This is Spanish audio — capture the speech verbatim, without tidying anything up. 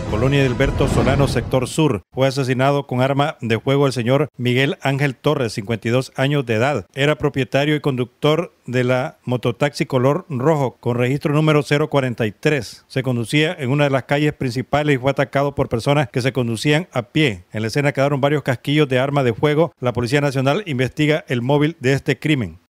Colonia Edilberto Solano, sector sur. Fue asesinado con arma de fuego el señor Miguel Ángel Torres, cincuenta y dos años de edad. Era propietario y conductor de la mototaxi color rojo con registro número cero cuarenta y tres. Se conducía en una de las calles principales y fue atacado por personas que se conducían a pie. En la escena quedaron varios casquillos de arma de fuego. La Policía Nacional investiga el móvil de este crimen.